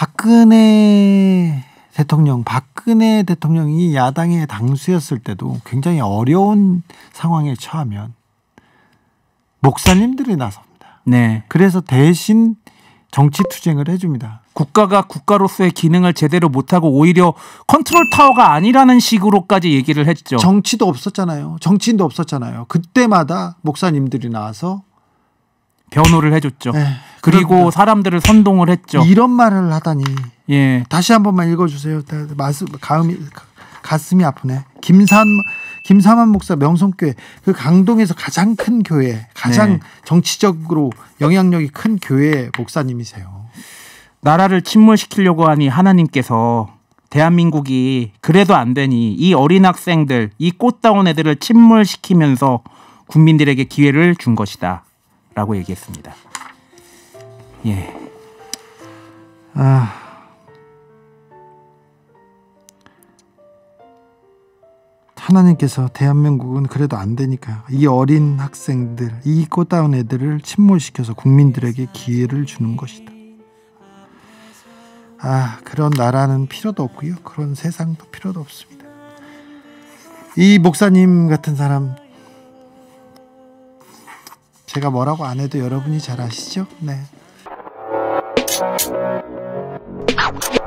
박근혜 대통령이 야당의 당수였을 때도 굉장히 어려운 상황에 처하면 목사님들이 나섭니다. 네. 그래서 대신 정치 투쟁을 해줍니다. 국가가 국가로서의 기능을 제대로 못하고 오히려 컨트롤 타워가 아니라는 식으로까지 얘기를 했죠. 정치도 없었잖아요. 정치인도 없었잖아요. 그때마다 목사님들이 나와서 변호를 해줬죠. 네, 그리고 그렇구나. 사람들을 선동을 했죠. 이런 말을 하다니. 예. 다시 한 번만 읽어주세요. 가슴이 아프네. 김사만 목사 명성교회, 그 강동에서 가장 큰 교회, 가장 네. 정치적으로 영향력이 큰 교회 목사님이세요. 나라를 침몰시키려고 하니 하나님께서 대한민국이 그래도 안 되니 이 어린 학생들, 이 꽃다운 애들을 침몰시키면서 국민들에게 기회를 준 것이다 라고 얘기했습니다. 예. 하나님께서 대한민국은 그래도 안 되니까 이 어린 학생들, 이 꽃다운 애들을 침몰시켜서 국민들에게 기회를 주는 것이다. 그런 나라는 필요도 없고요. 그런 세상도 필요도 없습니다. 이 목사님 같은 사람, 제가 뭐라고 안 해도 여러분이 잘 아시죠? 네.